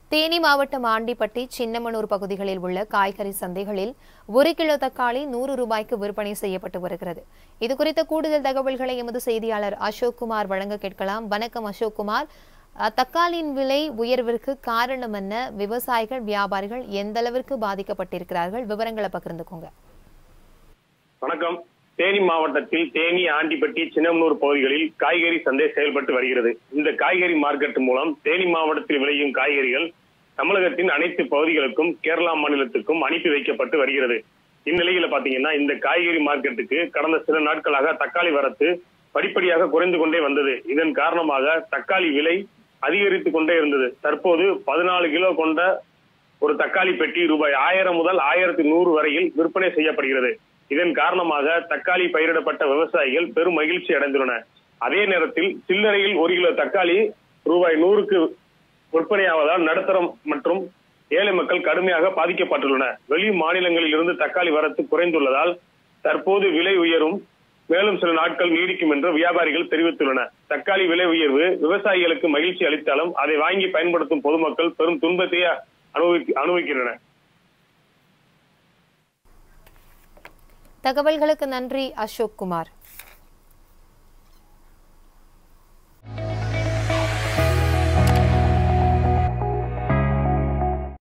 தேனி மாவட்டம் ஆண்டிப்பட்டி, சின்னமனூர் பகுதிகளில் உள்ள காய்கறி சந்தைகளில் 1 கிலோ தக்காளி 100 ரூபாய்க்கு விற்பனை செய்யப்பட்டு வருகிறது. இதுகுறித்த கூடுதல் தகவல்களை எமது செய்தியாளர் அசோக்குமார் வழங்க கேட்கலாம். வணக்கம் அசோக்குமார். தக்காளியின் விலை உயர்விற்கு காரணம் என்ன? விவசாயிகள், வியாபாரிகள் எந்த அளவிற்கு பாதிக்கப்பட்டிருக்கிறார்கள்? விவரங்களை பகிர்ந்துக்கோங்க. வணக்கம். தேனி மாவட்டத்தில் தேனி, ஆண்டிப்பட்டி, சின்னமனூர் பகுதிகளில் காய்கறி சந்தை செயல்பட்டு வருகிறது. இந்த காய்கறி மார்க்கெட் மூலம் தேனி மாவட்டத்தில் விளையும் காய்கறிகள் தமிழகத்தின் அனைத்து பகுதிகளுக்கும், கேரளா மாநிலத்துக்கும் அனுப்பி வைக்கப்பட்டு வருகிறது. இந்நிலையில பாத்தீங்கன்னா இந்த காய்கறி மார்க்கெட்டுக்கு கடந்த சில நாட்களாக தக்காளி வரத்து படிப்படியாக குறைந்து கொண்டே வந்தது. இதன் காரணமாக தக்காளி விலை அதிகரித்துக் கொண்டே இருந்தது. தற்போது 14 கிலோ கொண்ட ஒரு தக்காளி பெட்டி ரூபாய் 1000 முதல் 1100 வரையில் விற்பனை செய்யப்படுகிறது. இதன் காரணமாக தக்காளி பயிரிடப்பட்ட விவசாயிகள் பெரும் மகிழ்ச்சி அடைந்துள்ளனர். அதே நேரத்தில் சில்லறையில் 1 கிலோ தக்காளி ரூபாய் 100க்கு விற்பனையாவதால் நடுத்தரம் மற்றும் ஏழை மக்கள் கடுமையாக பாதிக்கப்பட்டுள்ளனர். வெளி மாநிலங்களில் இருந்து தக்காளி வரத்து குறைந்துள்ளதால் தற்போது விலை உயரும் மேலும் சில நாட்கள் நீடிக்கும் என்று வியாபாரிகள் தெரிவித்துள்ளனர். தக்காளி விலை உயர்வு விவசாயிகளுக்கு மகிழ்ச்சி அளித்தாலும் அதை வாங்கி பயன்படுத்தும் பொதுமக்கள் பெரும் துன்பத்தையே அனுபவிக்கின்றனர். தகவல்களுக்கு நன்றி அசோக்குமார்.